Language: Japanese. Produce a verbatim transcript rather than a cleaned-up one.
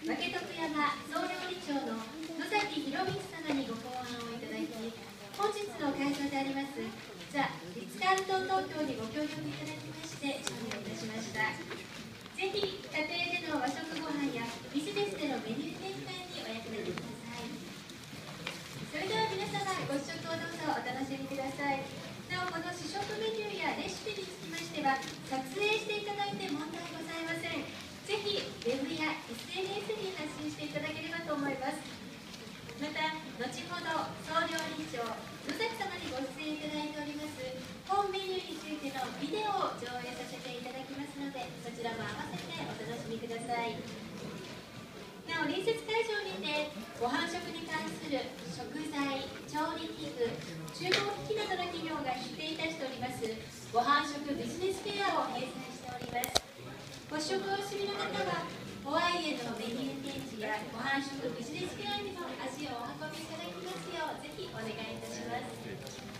分徳山総料理長の野崎博光様にご考案をいただき、本日の会場でありますザ・リッツ・カールトン東京にご協力いただきまして承認いたしました。ぜひ家庭での和食ご飯やビジネスでのメニュー展開にお役立てください。それでは皆様ご試食をどうぞお楽しみください。なお、この試食メニューやレシピにつきましては撮影していただいて問題ございません。ぜひウェブや エスエヌエス に発信していただければと思います。また後ほど総料理長野崎様にご出演いただいております本メニューについてのビデオを上映させていただきますので、そちらも合わせてお楽しみください。なお、隣接会場にてご飯食に関する食材、調理器具、厨房機器などの企業が出展いたしておりますご飯食ビジネスフェアを開催しております。ご試食をお済みの方はホワイエのメニュー展示やご飯食ビジネスフェアにも足をお運びいただきますようぜひお願いいたします。